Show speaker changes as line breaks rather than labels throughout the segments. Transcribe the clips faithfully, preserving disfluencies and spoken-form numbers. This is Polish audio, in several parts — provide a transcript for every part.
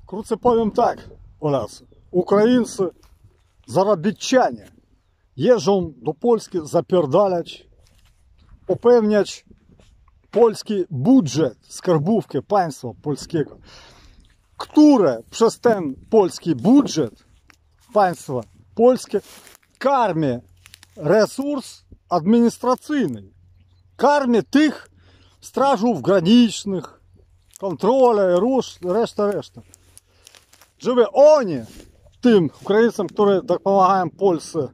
Krótce powiem tak, Polacy. Ukraińcy, zarobiczanie jeżdżą do Polski zapierdalać, upewniać polski budżet, skarbówkę państwa polskiego, które przez ten polski budżet państwa polskie karmi resurs administracyjny, karmi tych strażów granicznych, kontrolę, reszta, reszta. Żeby oni, tym Ukraińcom, którzy pomagają Polsce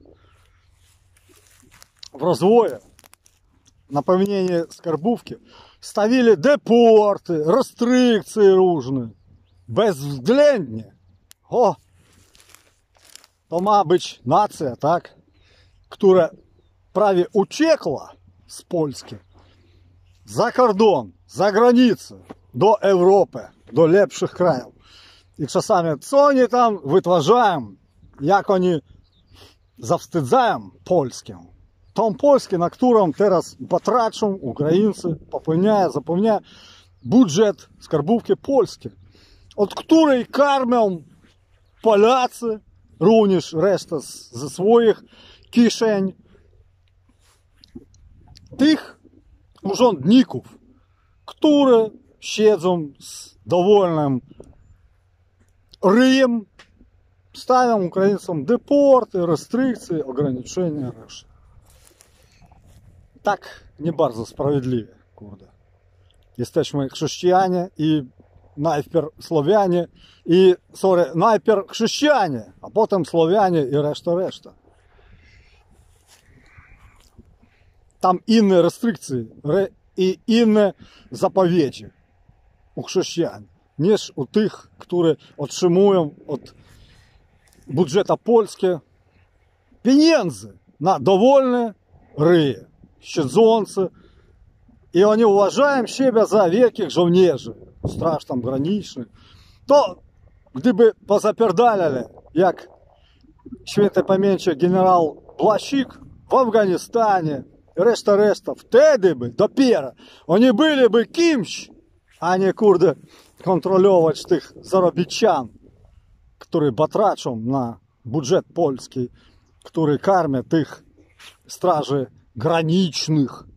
w rozwoju, napełnienie skarbówki, stawili deporty, restrykcje różne, bezwzględnie. O, to ma być nacja, tak, która prawie uciekła z Polski za kordon, za granicę, do Europy, do lepszych krajów. I czasami, co oni tam wytwarzają, jak oni zawstydzają Polskę. Tą Polskę, na którą teraz batraczą Ukraińcy, popełniają, zapomniają budżet skarbówki polskiej, od której karmią Polacy, również reszta ze swoich kieszeni, tych urzędników, które siedzą z dowolnym ryjem, stawią Ukraińcom deporty, restrykcje, ograniczenia, reszta. Tak nie bardzo sprawiedliwie, kurde. Jesteśmy chrześcijanie i najpierw Słowianie i, sorry, najpierw chrześcijanie, a potem Słowianie i reszta, reszta. Tam inne restrykcje i inne zapowiedzi u chrześcijan niż u tych, którzy otrzymują od budżetu polskiego pieniędzy na dowolne ryje, siedzące, i oni uważają siebie za wielkich żołnierzy, straż tam granicznych. To gdyby pozapierdalali, jak świętej pamięci generał Błasik w Afganistanie, reszta, reszta, wtedy by dopiero oni byliby kimś, a nie, kurde, kontrolować tych zarobiczan, którzy batraczą na budżet polski, który karmi tych straży granicznych,